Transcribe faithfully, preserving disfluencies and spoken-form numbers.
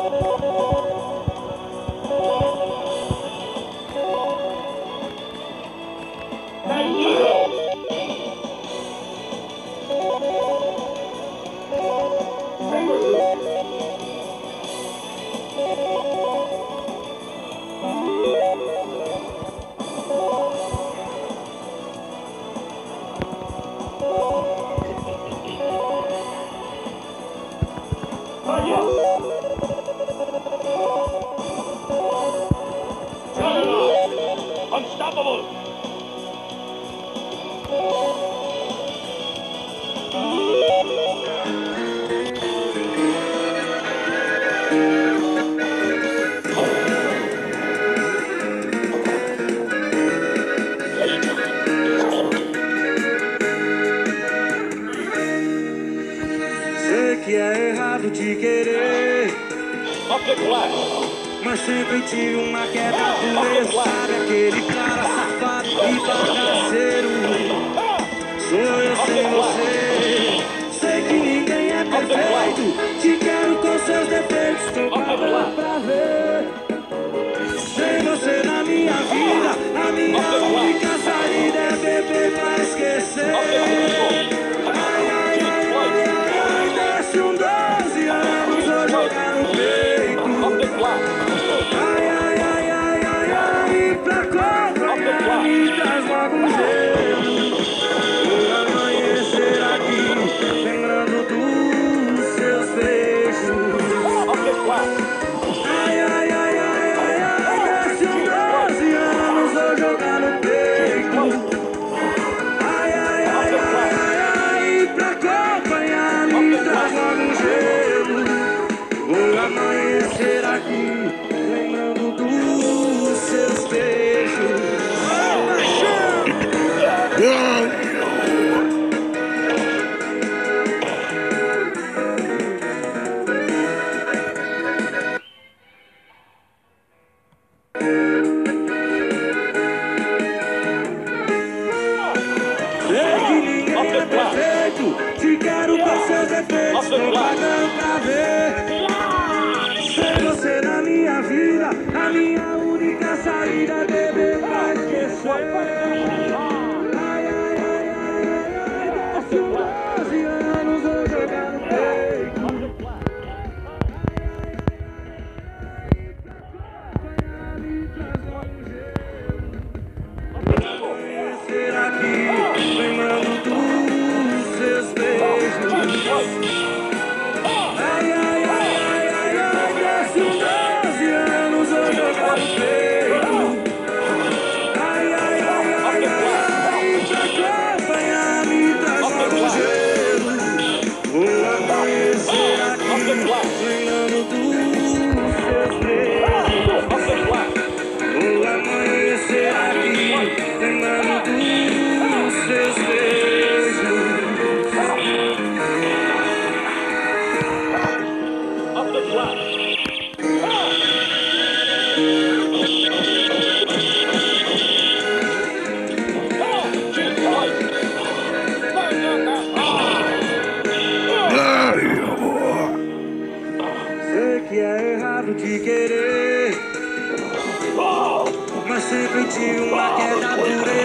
Unstoppable! Sei que é errado te querer, mas sempre tive uma queda por ele. Sabe aquele cara safado e bagaceiro? Sou eu sem você. Sei que ninguém é perfeito, te quero com seus defeitos, tô pagando pra ver. Sem você na minha vida, a minha única saída é beber pra esquecer. Ai, ai, ai, ai, ai, ai, desce um doze anos, vou jogar no peito. Ai, ai, ai, ai, ai, ai, pra acompanhar, me traz logo um gelo. Vou amanhecer aqui, lembrando dos seus beijos. Ai, ai, ai, ai, ai, ai, desce um doze anos, vou jogar no peito. Ai, ai, ai, ai, ai, ai, pra acompanhar, me traz logo um gelo. Vou amanhecer aqui, lembrando dos seus beijos. Oh, paixão! Sei que ninguém é perfeito, te quero com seus defeitos, tô pagando pra ver. Sem você na minha vida, a minha única saída é beber pra esquecer. Ai, ai, ai, ai, ai, ai, desce um doze anos, vou jogar no peito. Me traz logo um gelo. Amanhecer aqui, lembrando dos seus beijos. Ai, ai, ai, ai, ai, ai, desce um doze anos, vou jogar no peito. Ai, ai, ai, ai, ai, ai, pra acompanhar, me traz logo um gelo. Vou amanhecer aqui, lembrando dos seus beijos. Vou amanhecer aqui, lembrando dos seus beijos. Up the clock! Sei que é errado te querer, mas sempre tive uma queda por ele.